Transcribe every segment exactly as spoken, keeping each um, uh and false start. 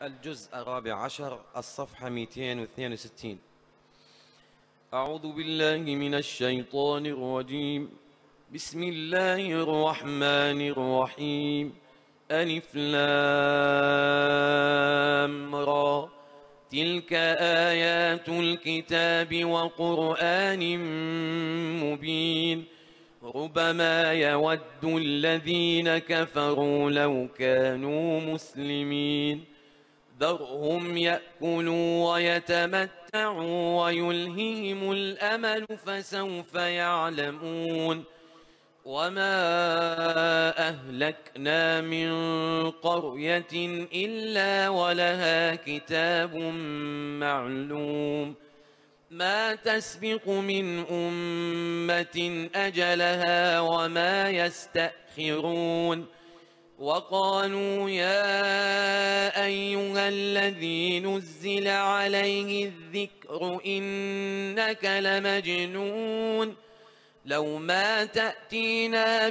الجزء الرابع عشر، الصفحة مئتين واثنين وستين. أعوذ بالله من الشيطان الرجيم. بسم الله الرحمن الرحيم. ألف لام را، تلك آيات الكتاب وقرآن مبين. ربما يود الذين كفروا لو كانوا مسلمين. ذرهم يأكلوا ويتمتعوا ويلههم الأمل فسوف يعلمون. وما أهلكنا من قرية إلا ولها كتاب معلوم. ما تسبق من أمة أجلها وما يستأخرون. وقالوا يا أيها الذي نزل عليه الذكر إنك لمجنون. لو ما تأتينا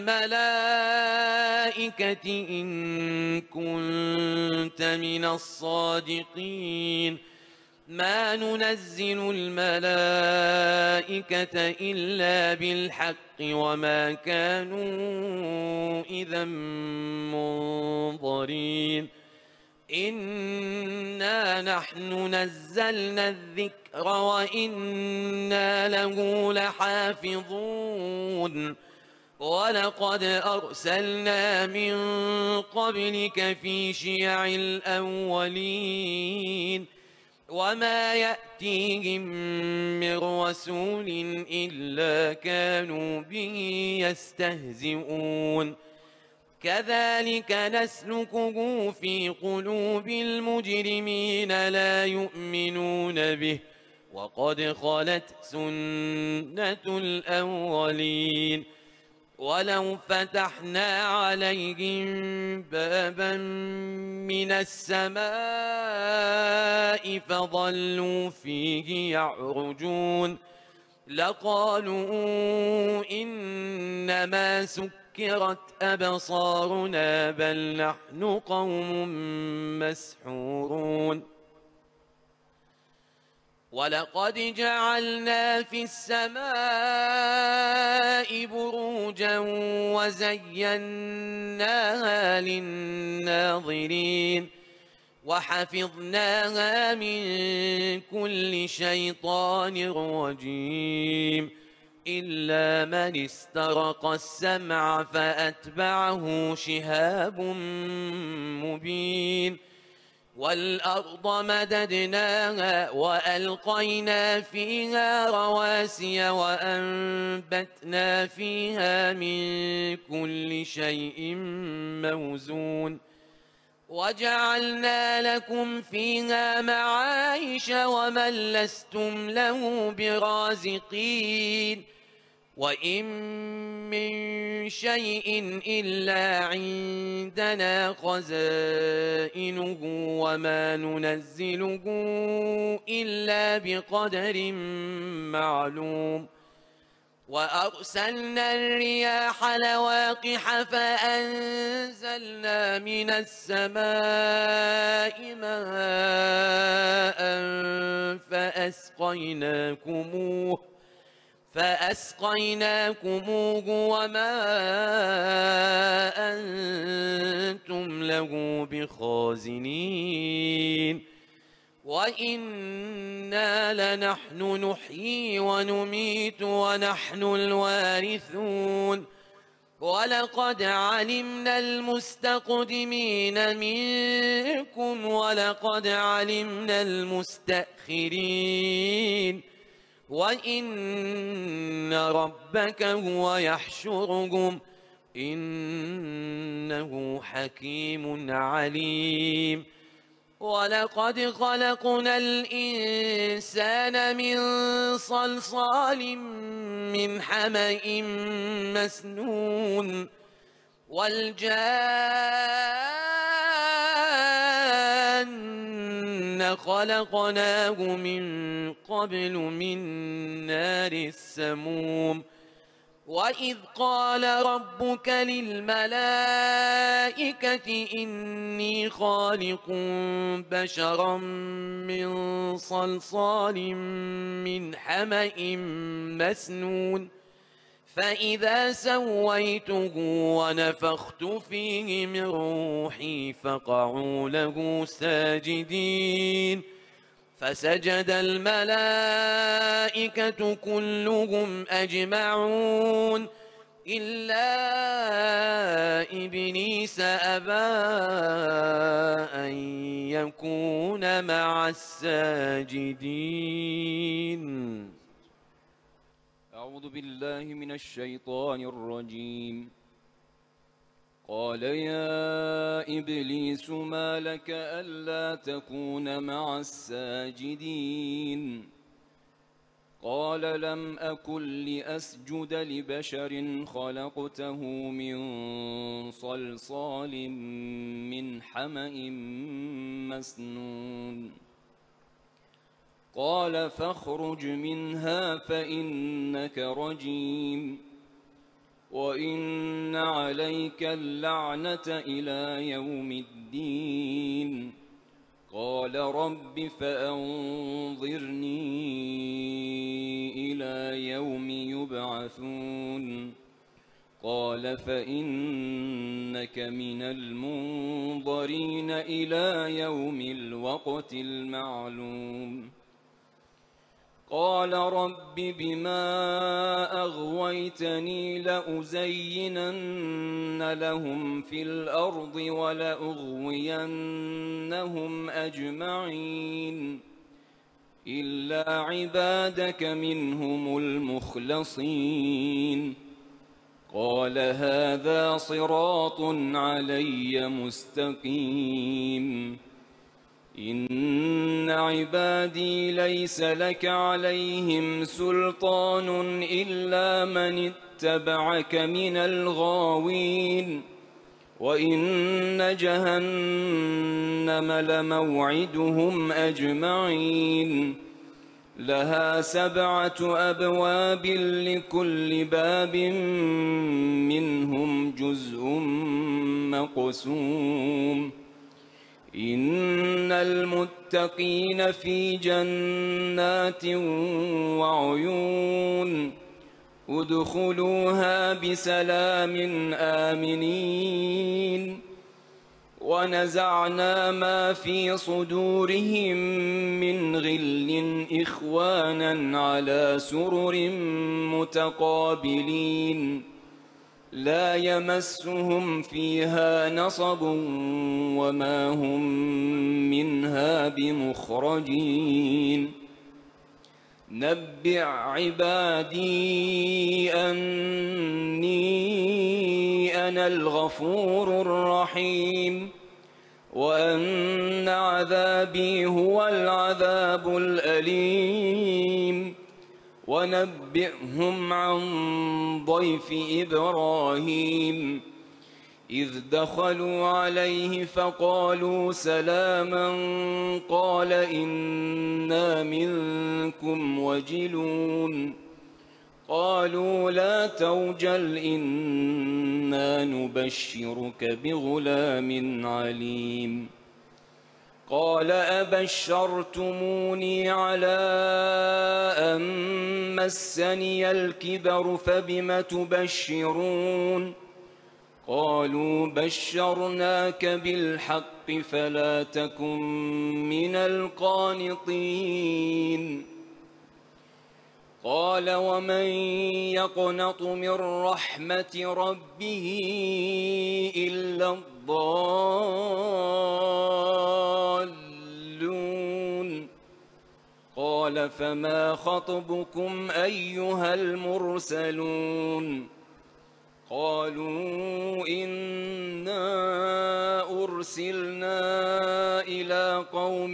بالملائكة إن كنت من الصادقين. ما ننزل الملائكة إلا بالحق وما كانوا إذا منظرين. إنا نحن نزلنا الذكر وإنا له لحافظون. ولقد أرسلنا من قبلك في شيع الأولين وما يأتيهم من رسول إلا كانوا به يستهزئون. كذلك نسلكه في قلوب المجرمين لا يؤمنون به وقد خلت سنة الأولين. ولو فتحنا عليهم بابا من السماء فظلوا فيه يعرجون لقالوا إنما سكرت أبصارنا بل نحن قوم مسحورون. ولقد جعلنا في السماء بروجا وزيناها للناظرين وحفظناها من كل شيطان رجيم إلا من استرق السمع فأتبعه شهاب مبين. والأرض مددناها وألقينا فيها رواسي وأنبتنا فيها من كل شيء موزون. وجعلنا لكم فيها معايش ومن لستم له برازقين. وإن من شيء إلا عندنا خزائنه وما ننزله إلا بقدر معلوم. وأرسلنا الرياح لواقح فأنزلنا من السماء ماء فأسقيناكموه فأسقيناكموه وما أنتم له بخازنين. وإنا لنحن نحيي ونميت ونحن الوارثون. ولقد علمنا المستقدمين منكم ولقد علمنا المستأخرين. وإن ربك هو يحشرهم إنه حكيم عليم. ولقد خلقنا الإنسان من صلصال من حمأ مسنون. والجان خلقناه من قبل من نار السموم. وإذ قال ربك للملائكة إني خالق بشرا من صلصال من حمأ مسنون فإذا سويته ونفخت فيه من روحي فقعوا له ساجدين فسجد الملائكة كلهم أجمعون إلا إبليس أبى أن يكون مع الساجدين. أعوذ بالله من الشيطان الرجيم. قال يا إبليس ما لك ألا تكون مع الساجدين قال لم أكن لأسجد لبشر خلقته من صلصال من حمأ مسنون قال فاخرج منها فإنك رجيم وإن عليك اللعنة إلى يوم الدين قال رب فأنظرني إلى يوم يبعثون قال فإنك من المنظرين إلى يوم الوقت المعلوم قال رب بما أغويتني لأزينن لهم في الأرض ولأغوينهم أجمعين إلا عبادك منهم المخلصين قال هذا صراط علي مستقيم إن عبادي ليس لك عليهم سلطان إلا من اتبعك من الغاوين وإن جهنم لموعدهم أجمعين لها سبعة أبواب لكل باب منهم جزء مقسوم إن المتقين في جنات وعيون ادخلوها بسلام آمنين ونزعنا ما في صدورهم من غل إخوانا على سرر متقابلين لا يمسهم فيها نصب وما هم منها بمخرجين نبئ عبادي أني أنا الغفور الرحيم وأن عذابي هو العذاب الأليم ونبئهم عن ضيف إبراهيم إذ دخلوا عليه فقالوا سلاما قال إنا منكم وجلون قالوا لا توجل إنا نبشرك بغلام عليم قال أبشرتموني على أن مسني الكبر فبم تبشرون قالوا بشرناك بالحق فلا تكن من القانطين قال ومن يقنط من رحمة ربه إلا الضالون قال فما خطبكم أيها المرسلون قالوا إنا أرسلنا إلى قوم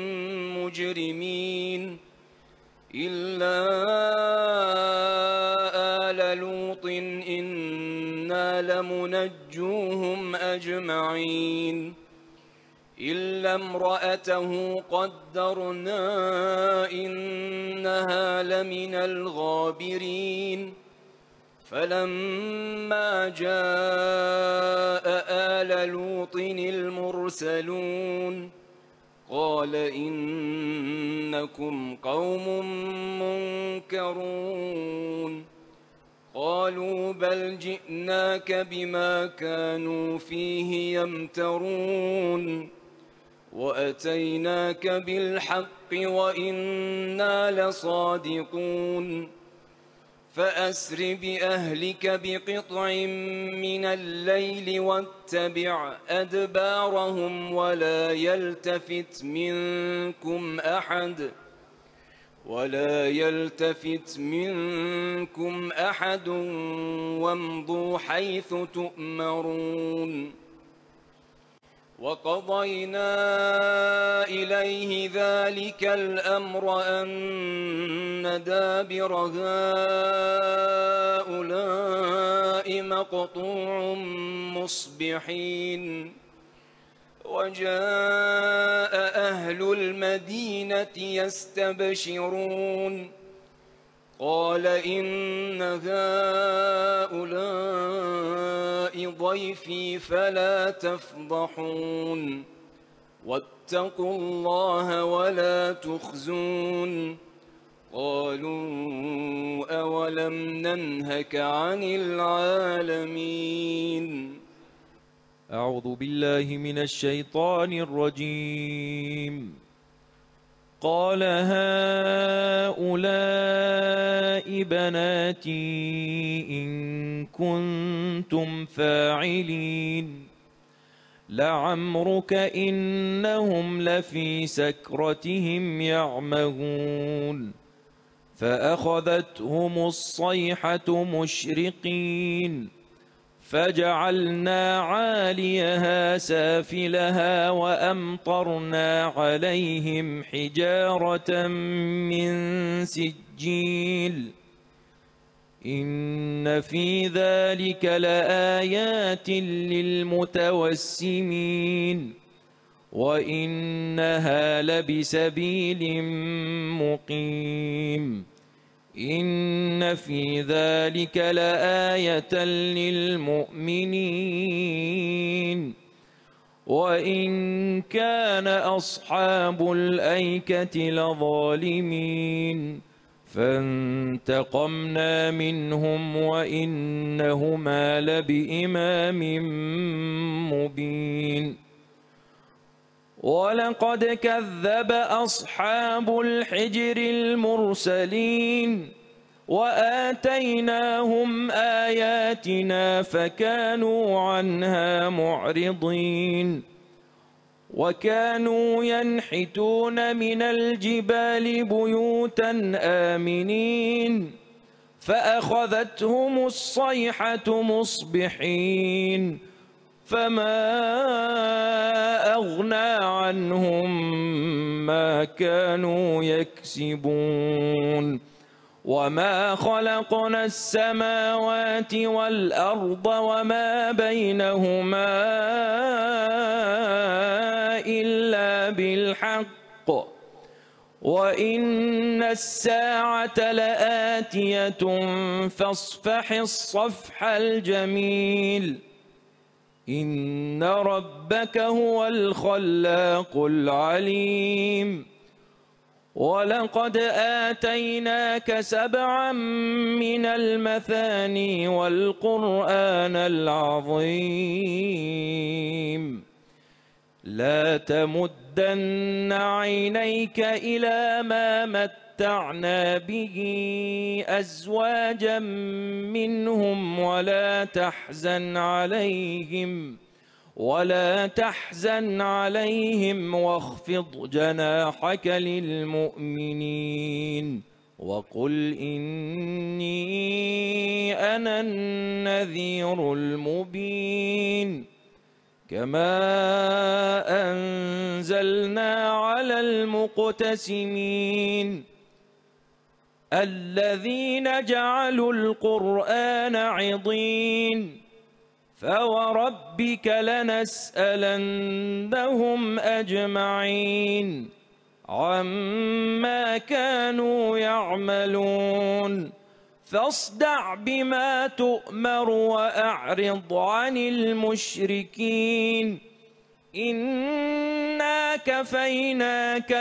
مجرمين إلا آل لوط إنا لمنجوهم أجمعين إلا امرأته قدرنا إنها لمن الغابرين فلما جاء آل لوط المرسلون قال إنكم قوم منكرون قالوا بل جئناك بما كانوا فيه يمترون وأتيناك بالحق وإنا لصادقون فأسر بأهلك بقطع من الليل واتبع أدبارهم ولا يلتفت منكم أحد ولا يلتفت منكم أحد وامضوا حيث تؤمرون وقضينا إليه ذلك الأمر أن دابر هؤلاء مقطوع مصبحين وجاء أهل المدينة يستبشرون قال إن هؤلاء ضيفي فلا تفضحون واتقوا الله ولا تخزون قالوا أولم ننهك عن العالمين. أعوذ بالله من الشيطان الرجيم. قال هؤلاء بناتي إن كنتم فاعلين لعمرك إنهم لفي سكرتهم يعمهون فأخذتهم الصيحة مشرقين فجعلنا عاليها سافلها وأمطرنا عليهم حجارة من سجيل إن في ذلك لآيات للمتوسمين وإنها لبسبيل مقيم إن في ذلك لآية للمؤمنين وإن كان أصحاب الأيكة لظالمين فانتقمنا منهم وإنهما لبإمام مبين ولقد كذب أصحاب الحجر المرسلين وآتيناهم آياتنا فكانوا عنها معرضين وكانوا ينحتون من الجبال بيوتا آمنين فأخذتهم الصيحة مصبحين فما أغنى عنهم ما كانوا يكسبون وما خلقنا السماوات والأرض وما بينهما إلا بالحق وإن الساعة لآتية فاصفح الصفح الجميل إن ربك هو الخلاق العليم ولقد آتيناك سبعا من المثاني والقرآن العظيم لا تمدن عينيك إلى ما متعنا به أزواجا منهم ولا تحزن عليهم ولا تحزن عليهم واخفض جناحك للمؤمنين وقل إني أنا النذير المبين كما أنزلنا على المقتسمين الذين جعلوا القرآن عضين فوربك لنسألنهم أجمعين عما كانوا يعملون فاصدع بما تؤمر وأعرض عن المشركين إنا كفيناك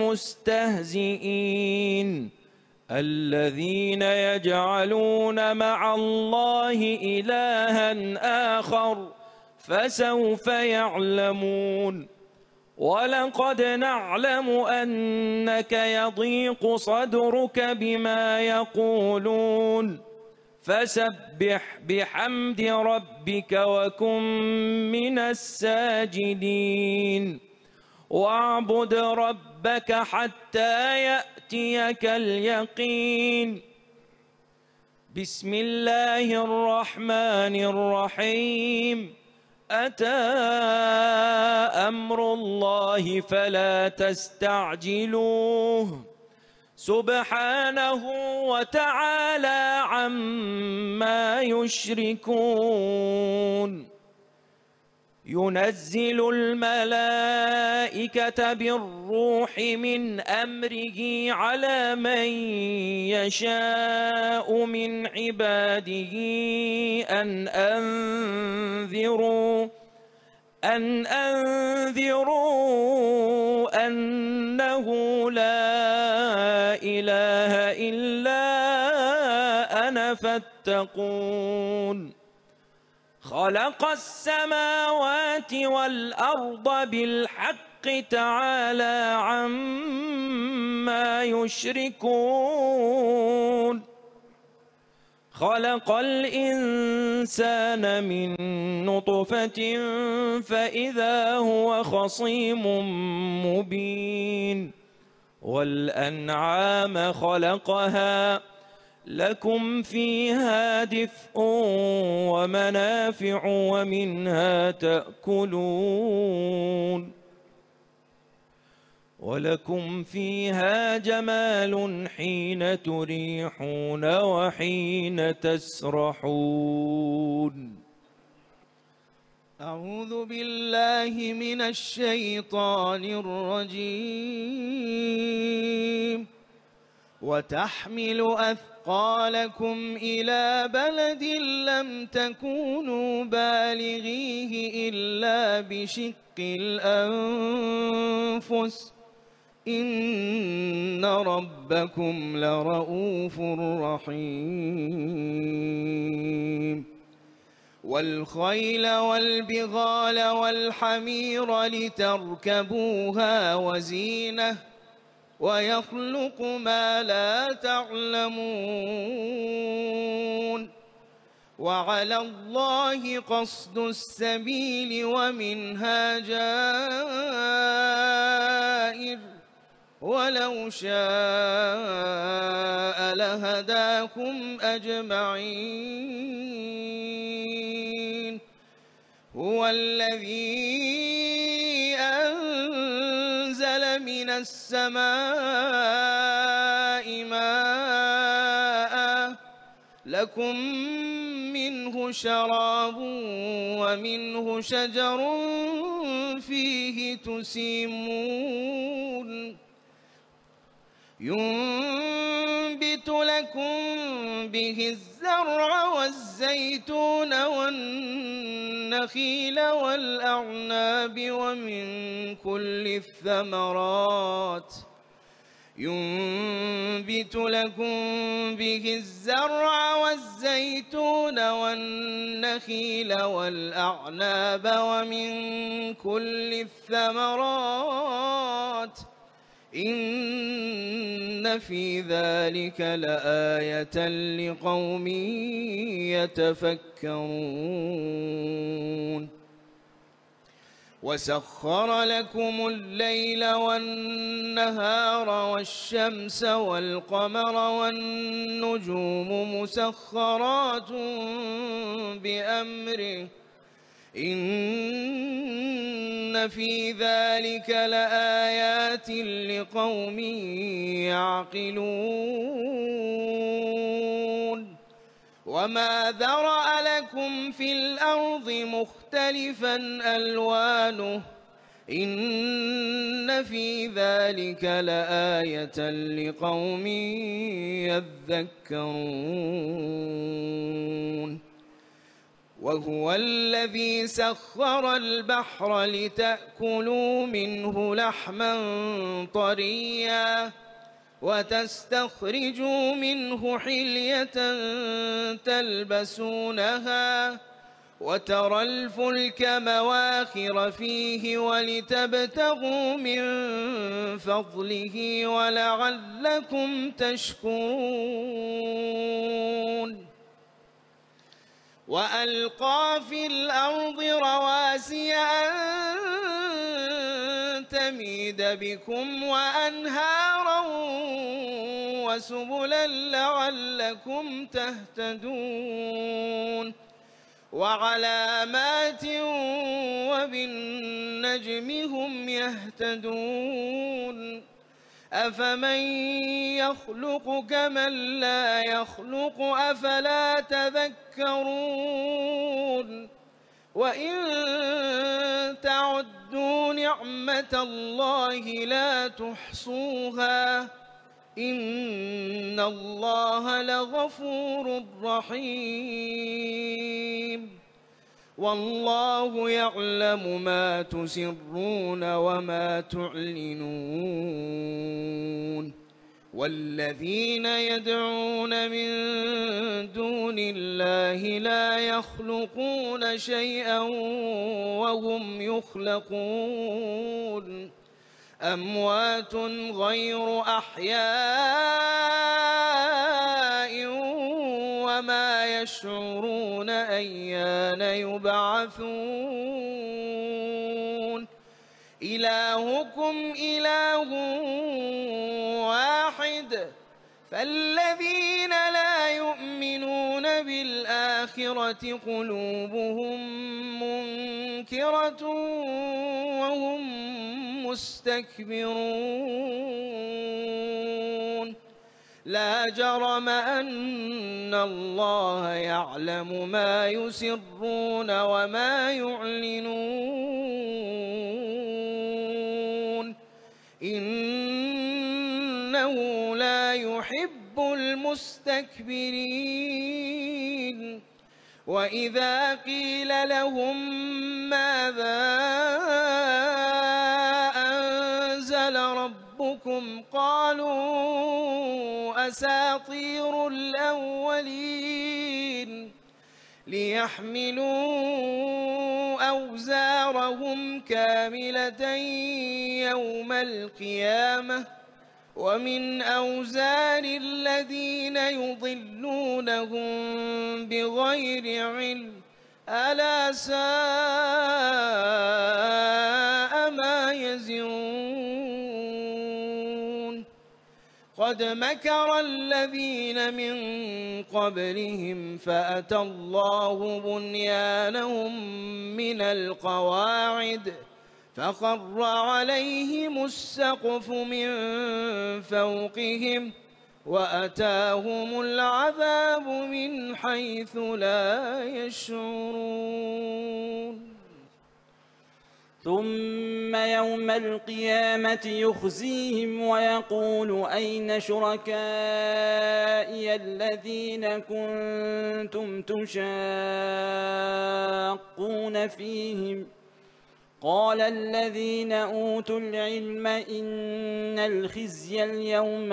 المستهزئين الذين يجعلون مع الله إلها آخر فسوف يعلمون ولقد نعلم أنك يضيق صدرك بما يقولون فسبح بحمد ربك وكن من الساجدين واعبد ربك حتى يأتيك اليقين بسم الله الرحمن الرحيم أتى أمر الله فلا تستعجلوه سبحانه وتعالى عما يشركون ينزل الملائكة بالروح من أمره على من يشاء من عباده أن أنذروا أن أنذروا أنه لا إله إلا أنا فاتقون خلق السماوات والأرض بالحق تعالى عما يشركون خلق الإنسان من نطفة فإذا هو خصيم مبين والأنعام خلقها لكم فيها دفء ومنافع ومنها تأكلون ولكم فيها جمال حين تريحون وحين تسرحون. أعوذ بالله من الشيطان الرجيم. وتحمل أثقالكم إلى بلد لم تكونوا بالغيه إلا بشق الأنفس إن ربكم لرؤوف رحيم. والخيل والبغال والحمير لتركبوها وزينة ويخلق ما لا تعلمون وعلى الله قصد السبيل ومنها جائر ولو شاء لهداكم أجمعين. هو الذي أنزل من السماء ماء لكم منه شراب ومنه شجر فيه تسيمون ينبت لكم به الزرع والزيتون والنخيل والأعناب ومن كل الثمرات ينبت لكم به الزرع والزيتون والنخيل والأعناب ومن كل الثمرات إن في ذلك لآية لقوم يتفكرون. وسخر لكم الليل والنهار والشمس والقمر والنجوم مسخرات بأمره إن في ذلك لآيات لقوم يعقلون. وما ذرأ لكم في الأرض مختلفا ألوانه إن في ذلك لآية لقوم يذكرون وهو الذي سخر البحر لتأكلوا منه لحما طريا وتستخرجوا منه حلية تلبسونها وترى الفلك مواخر فيه ولتبتغوا من فضله ولعلكم تشكرون وألقى في الأرض رواسي أن تميد بكم وأنهارا وسبلا لعلكم تهتدون وعلامات وبالنجم هم يهتدون أفمن يخلق كمن لا يخلق أفلا تذكرون وإن تعدوا نعمة الله لا تحصوها إن الله لغفور رحيم والله يعلم ما تسرون وما تعلنون والذين يدعون من دون الله لا يخلقون شيئا وهم يخلقون أموات غير أحياء وما يشعرون أيان يبعثون إلهكم إله واحد فالذين لا يؤمنون بالآخرة قلوبهم منكرة وهم مستكبرون لا جرم أن الله يعلم ما يسرون وما يعلنون إنه لا يحب المستكبرين وإذا قيل لهم ماذا أنزل ربكم قالوا أساطير الأولين ليحملوا أوزارهم كاملة يوم القيامة ومن أوزار الذين يضلونهم بغير علم ألا ساء ما يزرون قد مكر الذين من قبلهم فأتى الله بنيانهم من القواعد فخر عليهم السقف من فوقهم وأتاهم العذاب من حيث لا يشعرون ثم يوم القيامة يخزيهم ويقول أين شركائي الذين كنتم تشاقون فيهم قال الذين أوتوا العلم إن الخزي اليوم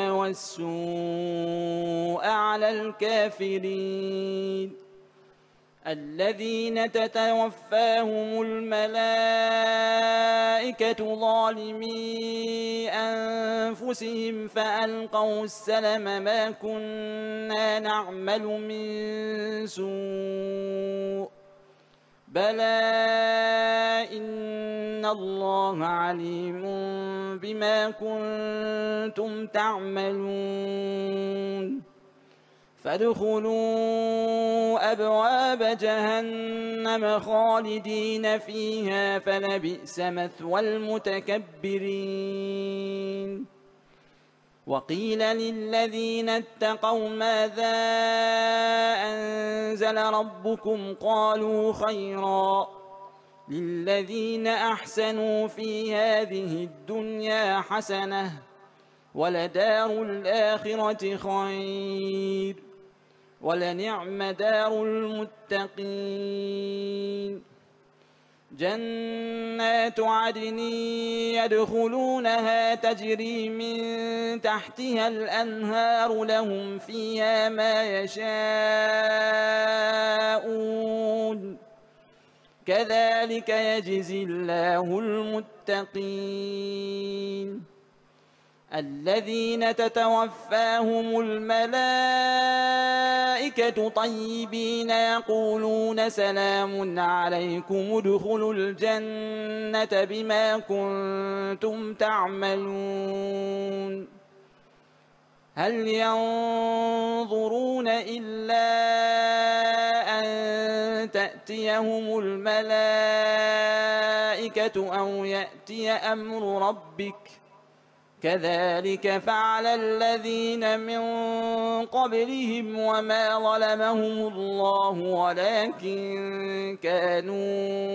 والسوء على الكافرين الذين تتوفاهم الملائكة ظالمي أنفسهم فألقوا السلم ما كنا نعمل من سوء بلى إن الله عليم بما كنتم تعملون فادخلوا أبواب جهنم خالدين فيها فلبئس مثوى المتكبرين وقيل للذين اتقوا ماذا أنزل ربكم قالوا خيرا للذين أحسنوا في هذه الدنيا حسنة ولدار الآخرة خير ولنعم دار المتقين جنات عدن يدخلونها تجري من تحتها الأنهار لهم فيها ما يشاءون كذلك يجزي الله المتقين الذين تتوفاهم الملائكة طيبين يقولون سلام عليكم ادخلوا الجنة بما كنتم تعملون هل ينظرون إلا أن تأتيهم الملائكة أو يأتي أمر ربك كذلك فعل الذين من قبلهم وما ظلمهم الله ولكن كانوا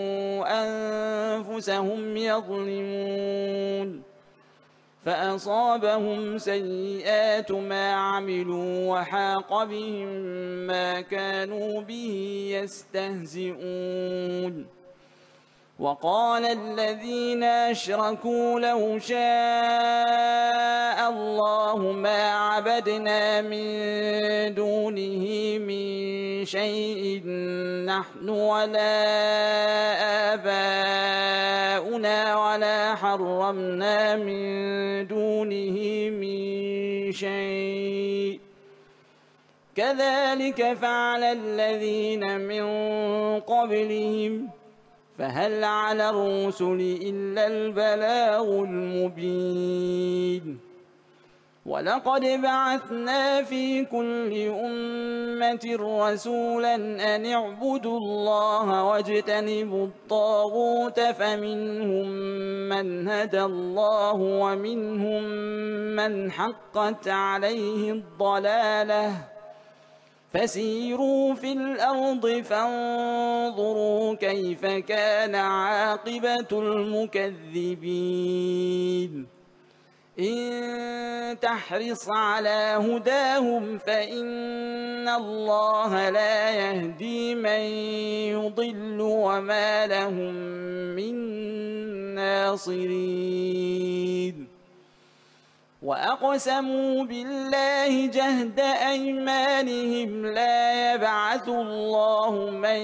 أنفسهم يظلمون فأصابهم سيئات ما عملوا وحاق بهم ما كانوا به يستهزئون وقال الذين أشركوا لو شاء الله ما عبدنا من دونه من شيء نحن ولا آباؤنا ولا حرمنا من دونه من شيء كذلك فعل الذين من قبلهم فهل على الرسل إلا البلاغ المبين ولقد بعثنا في كل أمة رسولا أن اعبدوا الله واجتنبوا الطاغوت فمنهم من هدى الله ومنهم من حقت عليه الضلالة فسيروا في الأرض فانظروا كيف كان عاقبة المكذبين إن تحرص على هداهم فإن الله لا يهدي من يضل وما لهم من ناصرين وأقسموا بالله جهد أيمانهم لا يبعث الله من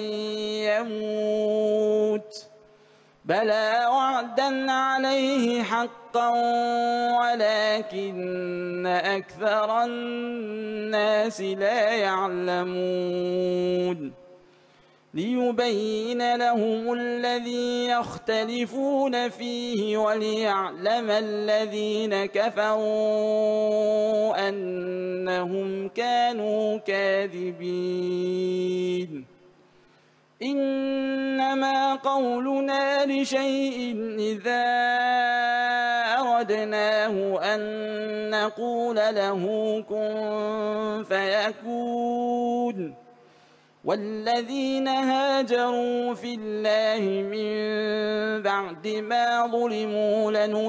يموت بلى وعدا عليه حقا ولكن أكثر الناس لا يعلمون ليبين لهم الذي يختلفون فيه وليعلم الذين كفروا أنهم كانوا كاذبين إنما قولنا لشيء إذا أردناه أن نقول له كن فيكون والذين هاجروا في الله من بعد ما ظلموا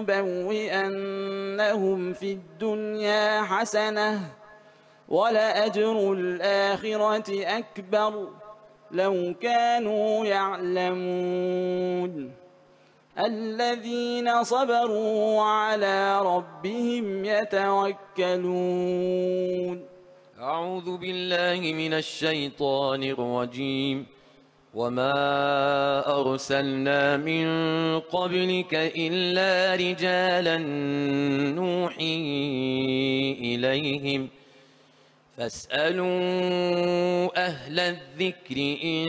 لنبوئنهم في الدنيا حسنة ولأجر الآخرة أكبر لو كانوا يعلمون الذين صبروا وعلى ربهم يتوكلون أعوذ بالله من الشيطان الرجيم وما أرسلنا من قبلك إلا رجالا نوحي إليهم فاسألوا أهل الذكر إن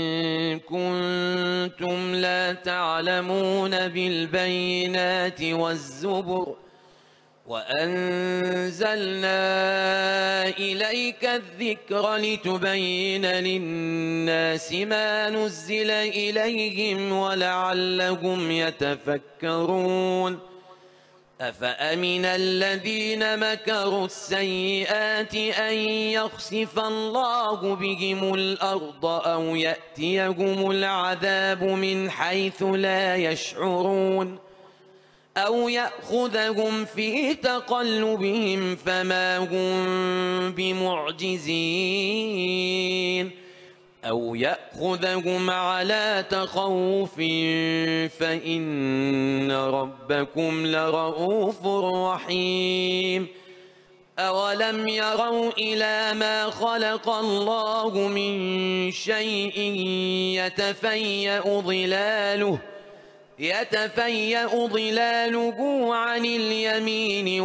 كنتم لا تعلمون بالبينات والزبر وأنزلنا إليك الذكر لتبين للناس ما نزل إليهم ولعلهم يتفكرون أفأمن الذين مكروا السيئات أن يخسف الله بهم الأرض أو يأتيهم العذاب من حيث لا يشعرون أو يأخذهم في تقلبهم فما هم بمعجزين أو يأخذهم على تخوف فإن ربكم لرؤوف رحيم أولم يروا إلى ما خلق الله من شيء يتفيأ ظلاله يتفيأ ظلاله عن اليمين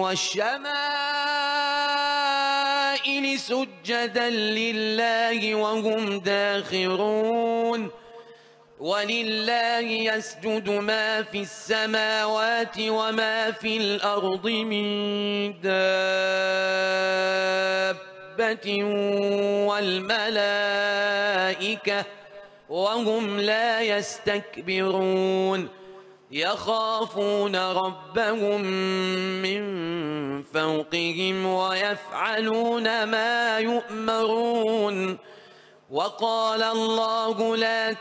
والشمائل سجدا لله وهم داخرون ولله يسجد ما في السماوات وما في الأرض من دابة والملائكة وهم لا يستكبرون يخافون ربهم من فوقهم ويفعلون ما يؤمرون وقال الله لا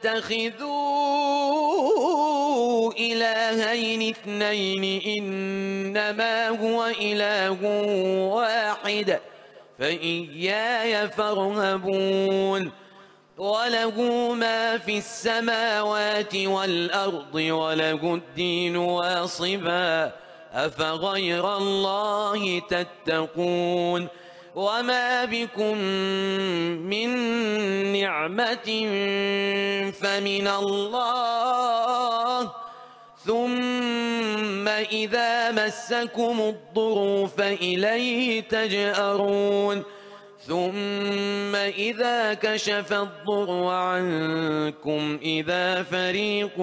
تتخذوا إلهين اثنين إنما هو إله واحد فإياي فارهبون وله ما في السماوات والأرض وله الدين واصبا أفغير الله تتقون وما بكم من نعمة فمن الله ثم إذا مسكم الضر فإليه تجأرون ثم إذا كشف الضر عنكم إذا فريق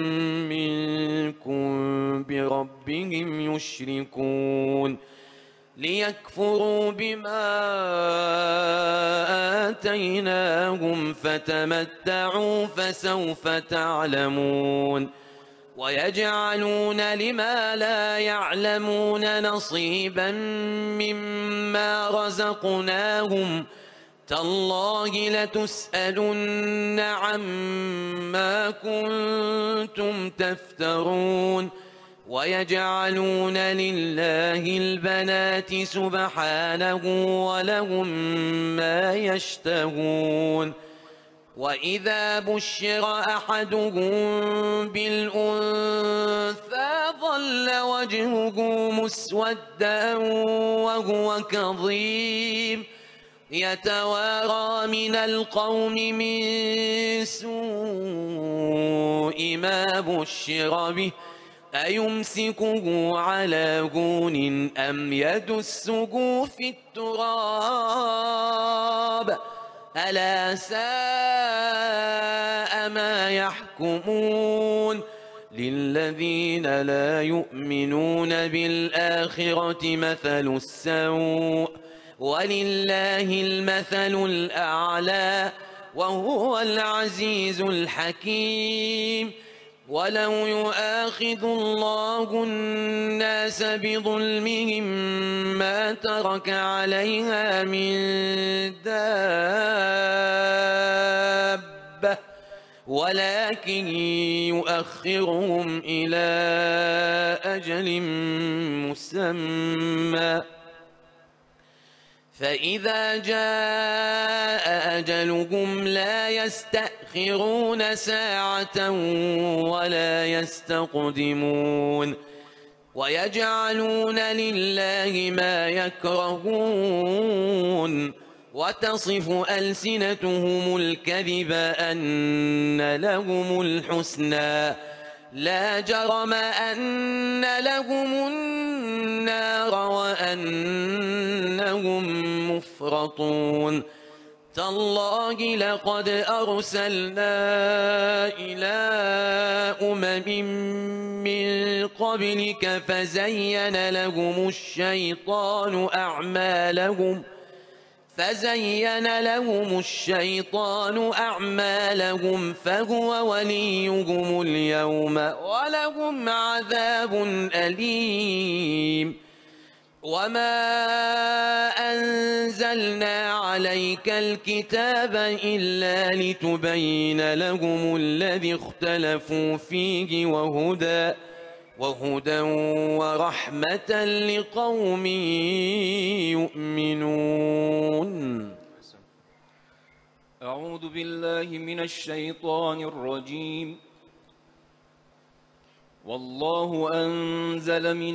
منكم بربهم يشركون ليكفروا بما آتيناهم فتمتعوا فسوف تعلمون ويجعلون لما لا يعلمون نصيبا مما رزقناهم تالله لتسألن عما كنتم تفترون ويجعلون لله البنات سبحانه ولهم ما يشتهون وإذا بشر أحدهم بالأنثى ظل وجهه مسودا وهو كظيم يتوارى من القوم من سوء ما بشر به أيمسكه على هون أم يدسه في التراب ألا ساء ما يحكمون للذين لا يؤمنون بالآخرة مثل السوء ولله المثل الأعلى وهو العزيز الحكيم ولو يؤاخذ الله الناس بظلمهم ما ترك عليها من دابة ولكن يؤخرهم إلى أجل مسمى فإذا جاء أجلهم لا يستأخرون ساعة ولا يستقدمون ويجعلون لله ما يكرهون وتصف ألسنتهم الكذب أن لهم الحسنى لا جرم أن لهم النار وأنهم مفرطون تالله لقد أرسلنا إلى أمم من قبلك فزين لهم الشيطان أعمالهم فزين لهم الشيطان أعمالهم فهو وليهم اليوم ولهم عذاب أليم. وما أنزلنا عليك الكتاب إلا لتبين لهم الذي اختلفوا فيه وهدى وهدى ورحمة لقوم يؤمنون. أعوذ بالله من الشيطان الرجيم. والله أنزل من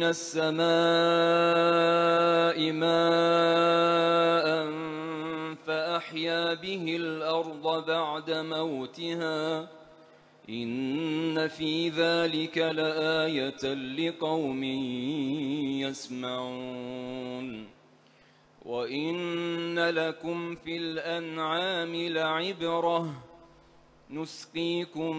السماء ماء فأحيا به الأرض بعد موتها إن في ذلك لآية لقوم يسمعون. وإن لكم في الأنعام لعبرة نسقيكم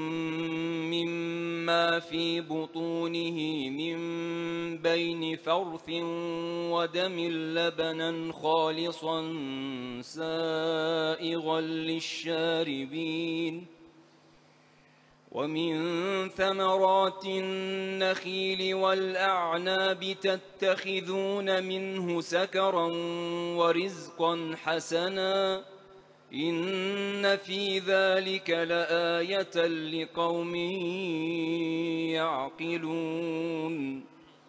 مما في بطونه من بين فرث ودم لبنا خالصا سائغا للشاربين ومن ثمرات النخيل والأعناب تتخذون منه سكرا ورزقا حسنا إن في ذلك لآية لقوم يعقلون.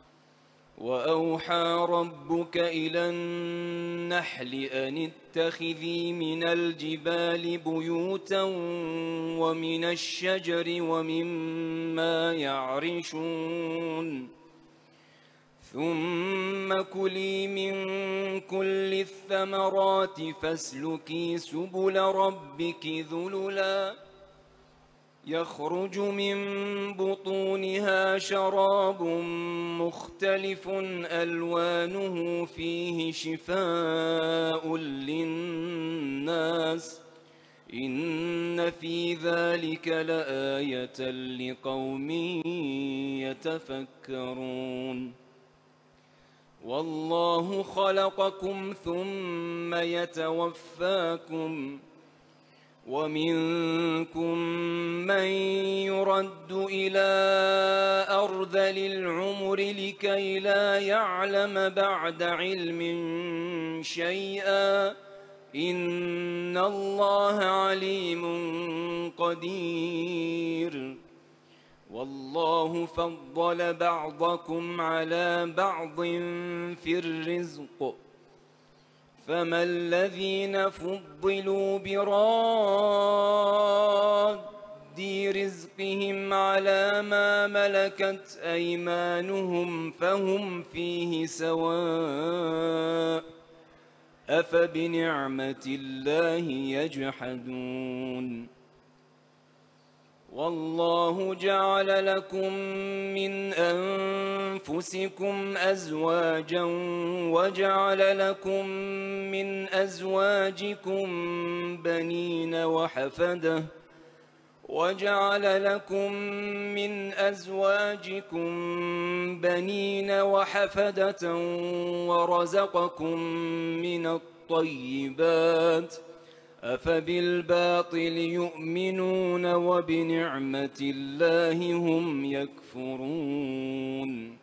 وأوحى ربك إلى النحل أن اتخذي من الجبال بيوتا ومن الشجر ومما يعرشون ثم كلي من كل الثمرات فاسلكي سبل ربك ذللا يخرج من بطونها شراب مختلف ألوانه فيه شفاء للناس إن في ذلك لآية لقوم يتفكرون. والله خلقكم ثم يتوفاكم ومنكم من يرد إلى أرذل العمر لكي لا يعلم بعد علم شيئا إن الله عليم قدير. والله فضل بعضكم على بعض في الرزق فما الذين فضلوا براد رزقهم على ما ملكت أيمانهم فهم فيه سواء أفبنعمة الله يجحدون. والله جعل لكم من أنفسكم أزواجا وجعل لكم من أزواجكم بنين وحفدة وجعل لكم من أزواجكم بنين وحفدة ورزقكم من الطيبات أفبالباطل يؤمنون وبنعمة الله هم يكفرون.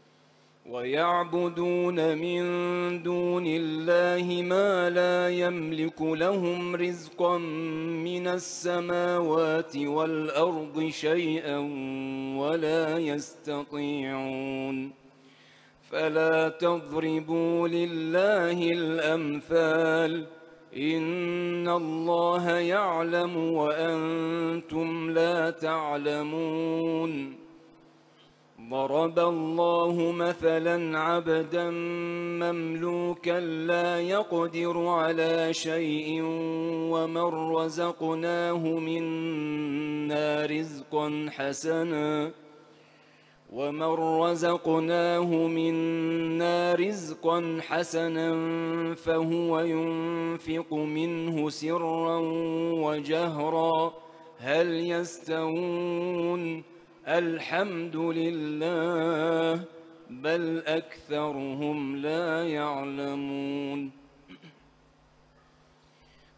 ويعبدون من دون الله ما لا يملك لهم رزقا من السماوات والأرض شيئا ولا يستطيعون. فلا تضربوا لله الأمثال إن الله يعلم وأنتم لا تعلمون. ضرب الله مثلا عبدا مملوكا لا يقدر على شيء ومن رزقناه منا رزقا حسنا ومن رزقناه منا رزقا حسنا فهو ينفق منه سرا وجهرا هل يستوون الحمد لله بل أكثرهم لا يعلمون.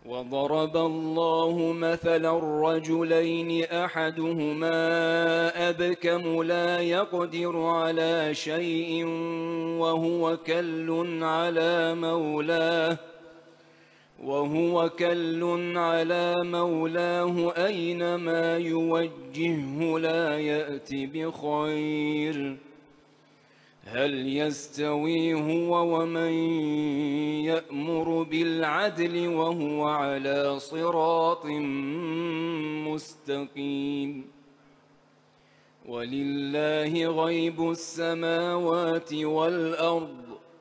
وضرب الله مثلا الرجلين أحدهما أبكم لا يقدر على شيء وهو كل على مولاه وهو كل على مولاه أينما يوجهه لا يأتي بخير هل يستوي هو ومن يأمر بالعدل وهو على صراط مستقيم ولله غيب السماوات والأرض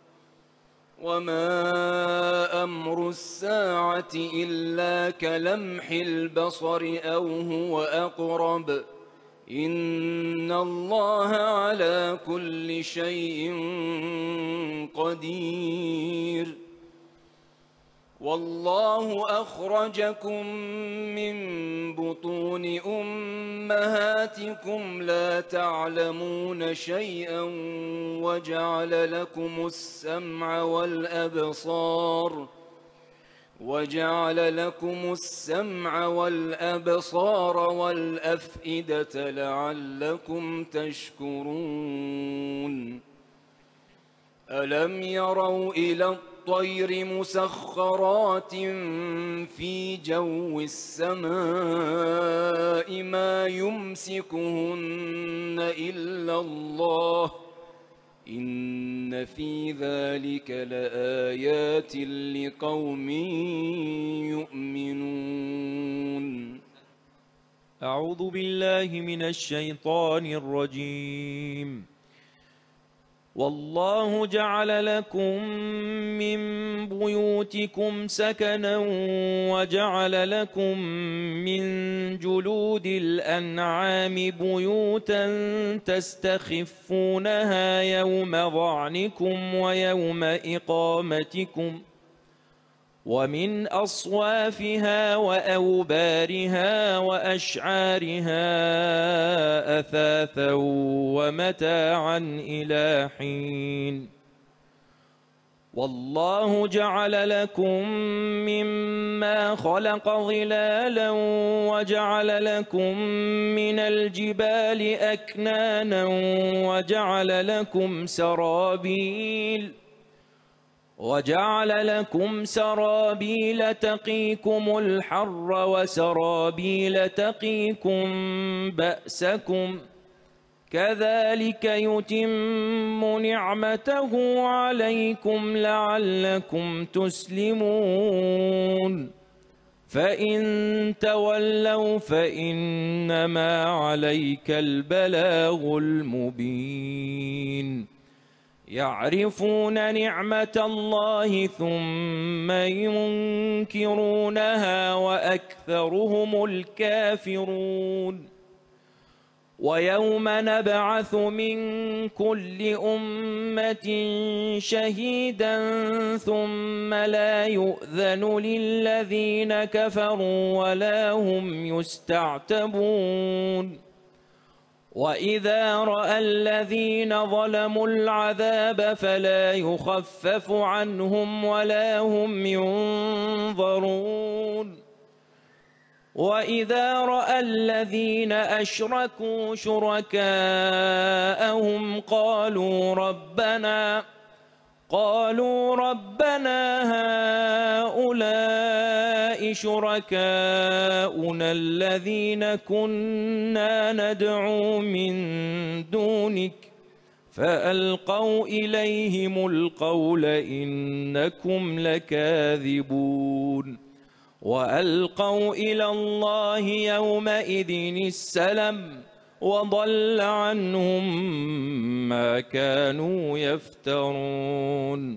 وما أمر الساعة إلا كلمح البصر أو هو أقرب إن الله على كل شيء قدير والله أخرجكم من بطون أمهاتكم لا تعلمون شيئا وجعل لكم السمع والأبصار وجعل لكم السمع والأبصار والأفئدة لعلكم تشكرون ألم يروا إلى الطير مسخرات في جو السماء ما يمسكهن إلا الله إن في ذلك لآيات لقوم يؤمنون. أعوذ بالله من الشيطان الرجيم. والله جعل لكم من بيوتكم سكنا وجعل لكم من جلود الأنعام بيوتا تستخفونها يوم ظعنكم ويوم إقامتكم ومن أصوافها وأوبارها وأشعارها أثاثا ومتاعا إلى حين والله جعل لكم مما خلق ظلالا وجعل لكم من الجبال أكنانا وجعل لكم سرابيل وجعل لكم سرابيل تقيكم الحر وسرابيل تقيكم بأسكم كذلك يتم نعمته عليكم لعلكم تسلمون فإن تولوا فإنما عليك البلاغ المبين يعرفون نعمة الله ثم ينكرونها وأكثرهم الكافرون ويوم نبعث من كل أمة شهيدا ثم لا يؤذن للذين كفروا ولا هم يستعتبون وإذا رأى الذين ظلموا العذاب فلا يخفف عنهم ولا هم ينظرون وإذا رأى الذين أشركوا شركاءهم قالوا ربنا قالوا ربنا هؤلاء شركاؤنا الذين كنا ندعو من دونك فألقوا إليهم القول إنكم لكاذبون وألقوا إلى الله يومئذ السلم وضل عنهم ما كانوا يفترون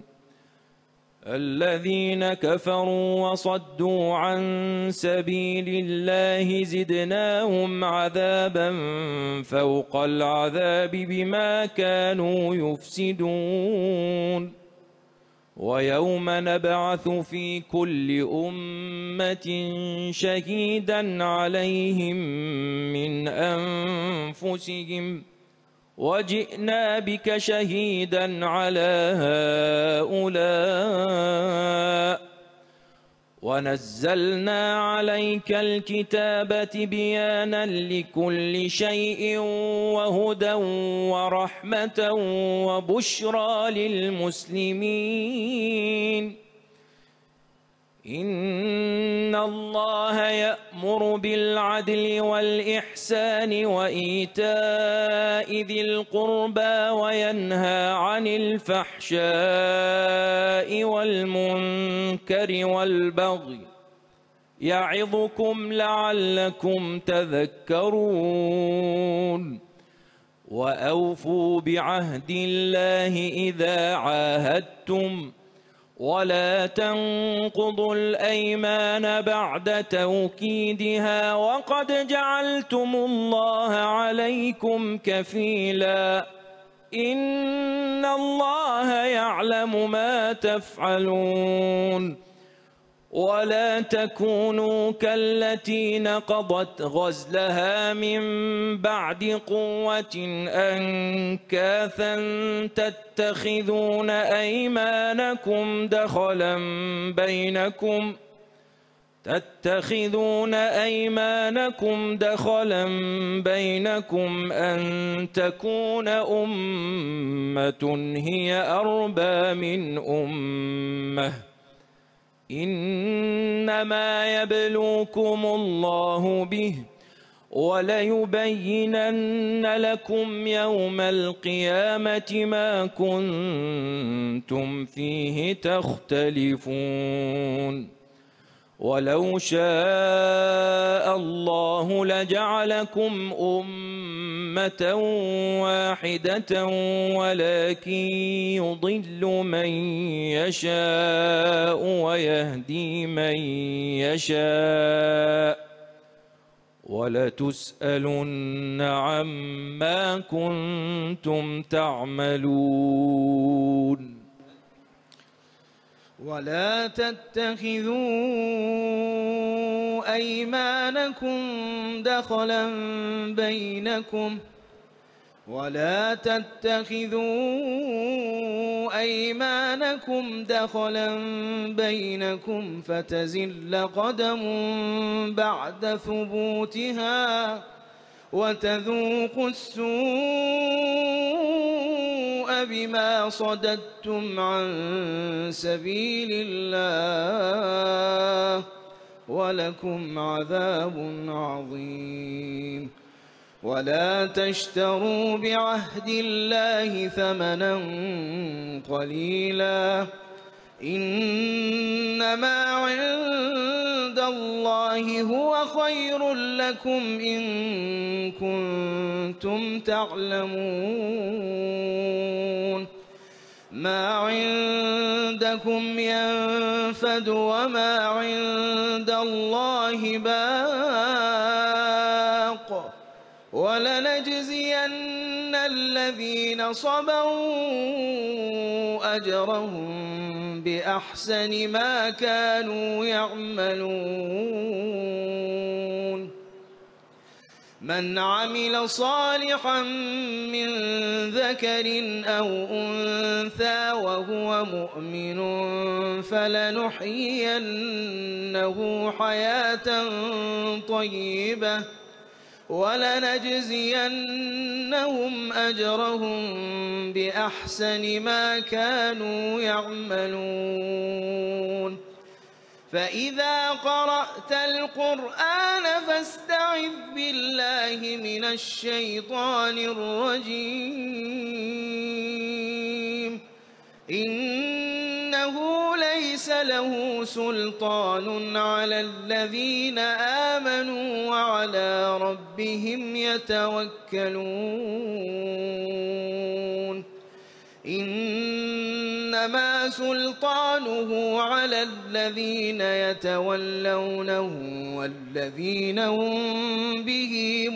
الذين كفروا وصدوا عن سبيل الله زدناهم عذابا فوق العذاب بما كانوا يفسدون ويوم نبعث في كل أمة شهيدا عليهم من أنفسهم وجئنا بك شهيدا على هؤلاء ونزلنا عليك الكتاب تبيانا لكل شيء وهدى ورحمة وبشرى للمسلمين. إن الله يأمر بالعدل والإحسان وإيتاء ذي القربى وينهى عن الفحشاء والمنكر والبغي يعظكم لعلكم تذكرون. وأوفوا بعهد الله إذا عاهدتم ولا تنقضوا الأيمان بعد توكيدها وقد جعلتم الله عليكم كفيلا إن الله يعلم ما تفعلون. ولا تكونوا كالتي نقضت غزلها من بعد قوة أنكاثا تتخذون أيمانكم دخلا بينكم تتخذون أيمانكم دخلا بينكم أن تكون أمة هي أربى من أمة إنما يبلوكم الله به وليبينن لكم يوم القيامة ما كنتم فيه تختلفون. ولو شاء الله لجعلكم أمة واحدة ولكن يضل من يشاء ويهدي من يشاء ولتسألن عما كنتم تعملون. ولا تتخذوا أيمانكم دخلا بينكم ولا تتخذوا أيمانكم دخلا بينكم فتزل قدم بعد ثبوتها وتذوقوا السوء بما صددتم عن سبيل الله ولكم عذاب عظيم. ولا تشتروا بعهد الله ثمنا قليلا إنما عند الله هو خير لكم إن كنتم تعلمون. ما عندكم ينفد وما عند الله باق ولنجزين الذين صبروا أجرهم بأحسن ما كانوا يعملون. من عمل صالحا من ذكر أو أنثى وهو مؤمن فلنحيينه حياة طيبة ولنجزينهم أجرهم بأحسن ما كانوا يعملون. فإذا قرأت القرآن فاستعذ بالله من الشيطان الرجيم إنه ليس له سلطان على الذين آمنوا وعلى ربهم يتوكلون. إنما سلطانه على الذين يتولونه والذين هم به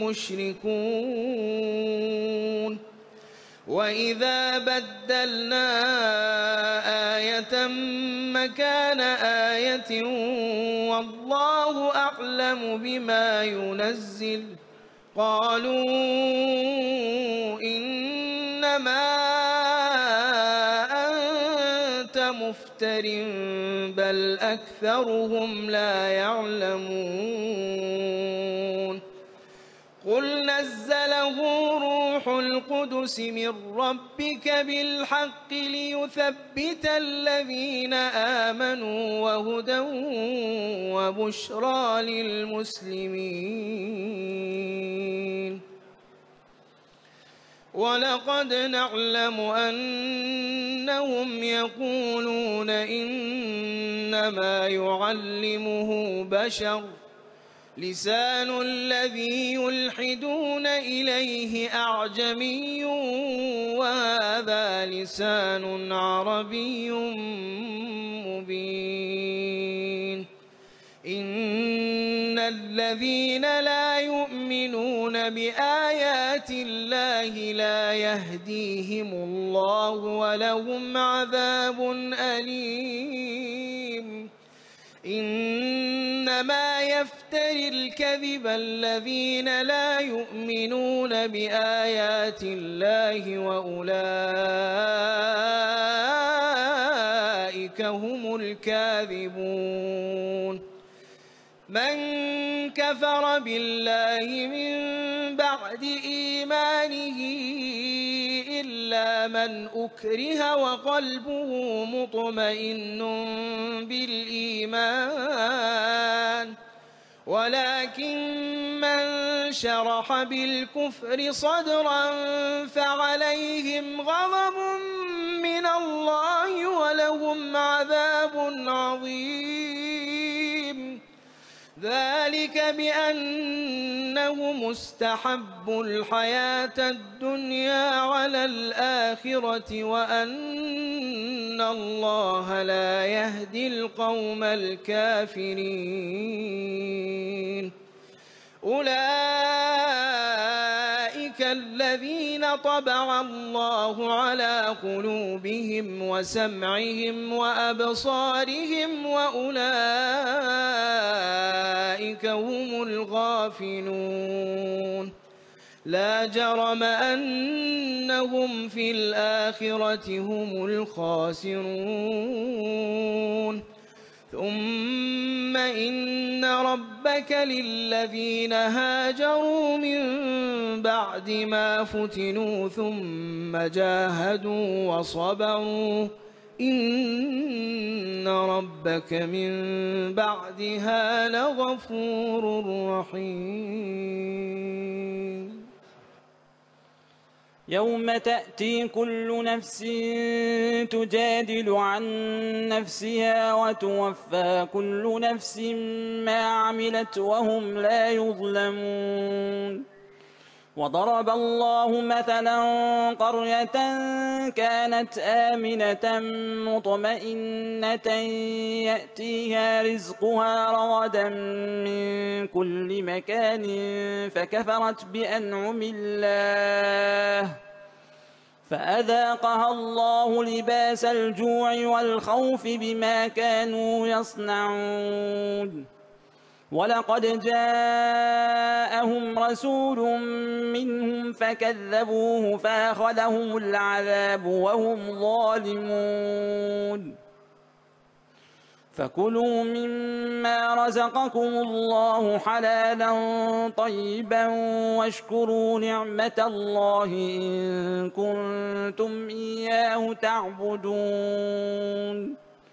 مشركون. وإذا بدلنا آية مكان آية والله أعلم بما ينزل قالوا إنما أنت كنت مفتر بل أكثرهم لا يعلمون قل نزله روح القدس من ربك بالحق ليثبت الذين آمنوا وهدى وبشرى للمسلمين ولقد نعلم أنهم يقولون إنما يعلمه بشر لسان الذي يلحدون إليه أعجمي وهذا لسان عربي مبين إن الذين لا يؤمنون بآيات الله لا يهديهم الله ولهم عذاب أليم إنما يفتري الكذب الذين لا يؤمنون بآيات الله وأولئك هم الكاذبون من كفر بالله من بعد إيمانه إلا من أكره وقلبه مطمئن بالإيمان ولكن من شرح بالكفر صدرا فعليهم غضب من الله ولهم عذاب عظيم ذلك بأنهم استحبوا الحياة الدنيا على الآخرة وأن الله لا يهدي القوم الكافرين أولئك الذين طبع الله على قلوبهم وسمعهم وأبصارهم وأولئك هم الغافلون لا جرم أنهم في الآخرة هم الخاسرون ثم إن ربك للذين هاجروا من بعد ما فتنوا ثم جاهدوا وصبروا إن ربك من بعدها لغفور رحيم يوم تأتي كل نفس تجادل عن نفسها وتوفى كل نفس ما عملت وهم لا يظلمون وضرب الله مثلا قرية كانت آمنة مطمئنة يأتيها رزقها رغدا من كل مكان فكفرت بأنعم الله فأذاقها الله لباس الجوع والخوف بما كانوا يصنعون ولقد جاءهم رسول منهم فكذبوه فأخذهم العذاب وهم ظالمون فكلوا مما رزقكم الله حلالا طيبا واشكروا نعمة الله إن كنتم إياه تعبدون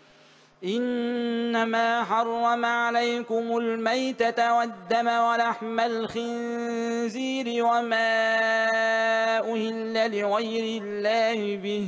إنما حرم عليكم الميتة والدم ولحم الخنزير وما أهل لغير الله به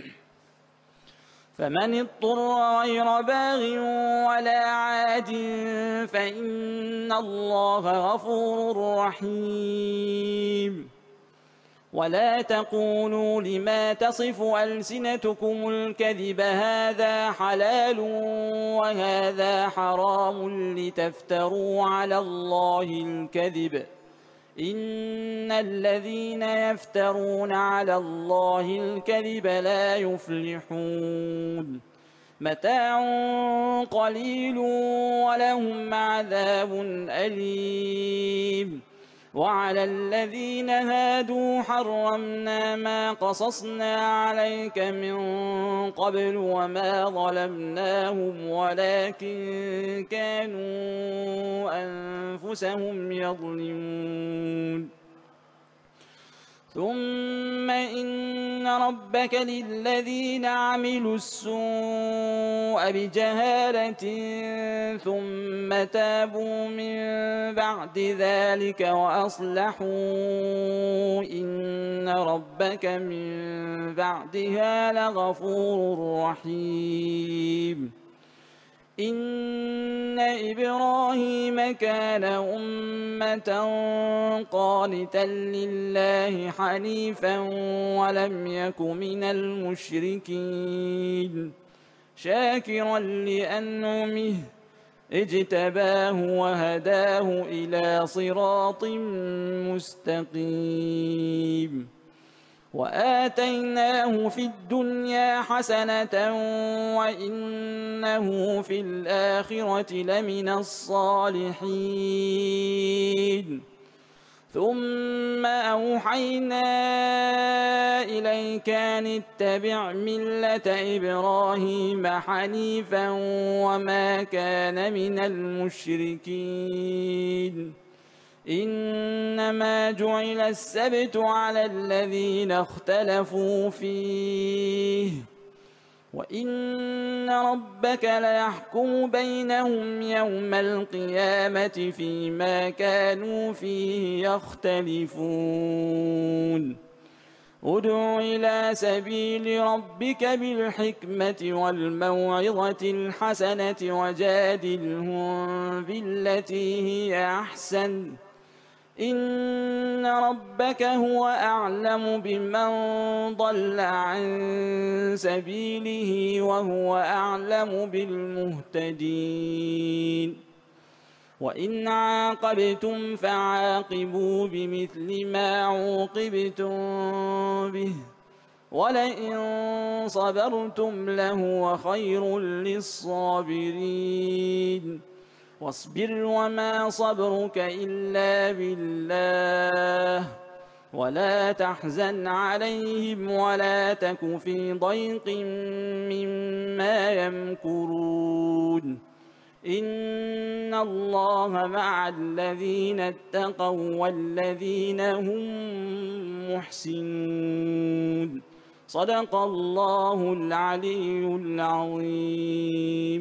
فمن اضطر غير باغ ولا عاد فإن الله غفور رحيم ولا تقولوا لما تصف ألسنتكم الكذب هذا حلال وهذا حرام لتفتروا على الله الكذب إن الذين يفترون على الله الكذب لا يفلحون متاع قليل ولهم عذاب أليم وعلى الذين هادوا حرمنا ما قصصنا عليك من قبل وما ظلمناهم ولكن كانوا أنفسهم يظلمون ثم إن ربك للذين عملوا السوء بجهالة ثم تابوا من بعد ذلك وأصلحوا إن ربك من بعدها لغفور رحيم إن إبراهيم كان أمة قانتا لله حنيفا ولم يك من المشركين شاكرا لأنعمه اجتباه وهداه إلى صراط مستقيم وآتيناه في الدنيا حسنة وإنه في الآخرة لمن الصالحين ثم أوحينا إليك أن اتبع ملة إبراهيم حنيفا وما كان من المشركين إنما جعل السبت على الذين اختلفوا فيه وإن ربك ليحكم بينهم يوم القيامة فيما كانوا فيه يختلفون ادع إلى سبيل ربك بالحكمة والموعظة الحسنة وجادلهم بالتي هي أحسن إن ربك هو أعلم بمن ضل عن سبيله وهو أعلم بالمهتدين وإن عاقبتم فعاقبوا بمثل ما عوقبتم به ولئن صبرتم لهو خير للصابرين واصبر وما صبرك إلا بالله ولا تحزن عليهم ولا تك في ضيق مما يمكرون إن الله مع الذين اتقوا والذين هم محسنون صدق الله العلي العظيم.